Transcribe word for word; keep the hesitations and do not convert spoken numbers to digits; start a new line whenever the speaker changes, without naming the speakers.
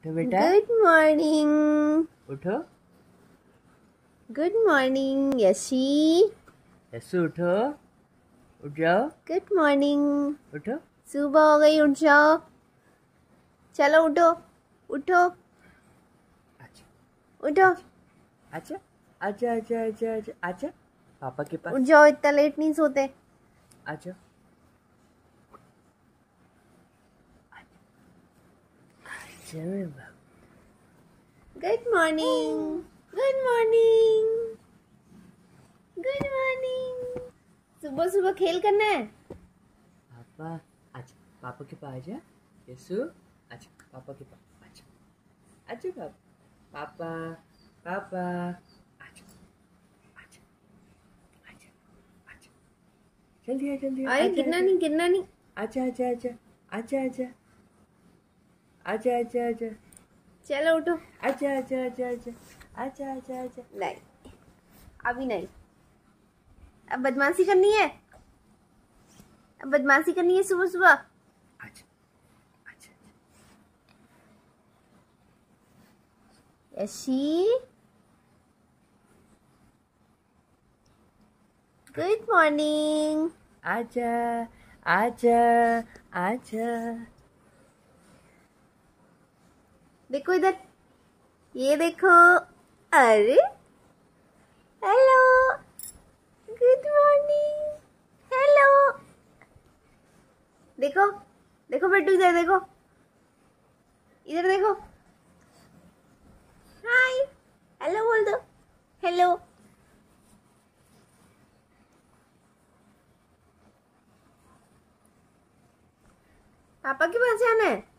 उठो बेटा।
Good morning.
उठो।
Good morning Yashi.
यशु उठो, उठ जाओ।
Good morning.
उठो।
सुबह हो गई, उठ जाओ। चलो उठो, उठो,
अच्छा
उठो।
अच्छा अच्छा अच्छा अच्छा अच्छा अच्छा पापा के पास
उठ जाओ, इतना लेट नहीं सोते।
अच्छा अच्छा।
Good morning, good morning, good morning. सुबह सुबह खेल करना है।
पापा अच्छा पापा के पास जा। यशु अच्छा पापा के पास। अच्छा अच्छा पापा पापा पापा अच्छा अच्छा अच्छा अच्छा जल्दी आ जल्दी आ।
अरे
अच्छा
गिरना
अच्छा
नहीं, गिरना नहीं।
अच्छा अच्छा अच्छा अच्छा अच्छा अच्छा अच्छा अच्छा
चलो उठो।
अच्छा अच्छा अच्छा अच्छा अच्छा अच्छा अच्छा
नहीं, अभी नहीं। अब बदमाशी करनी है, अब बदमाशी करनी है सुबह सुबह।
अच्छा अच्छा
यशी गुड मॉर्निंग।
अच्छा अच्छा अच्छा
देखो इधर, ये देखो। अरे हेलो, गुड मॉर्निंग, हेलो। देखो देखो बेटू, इधर देखो, इधर देखो। हाय, हेलो बोल दो, हेलो। पापा के पास जाना है।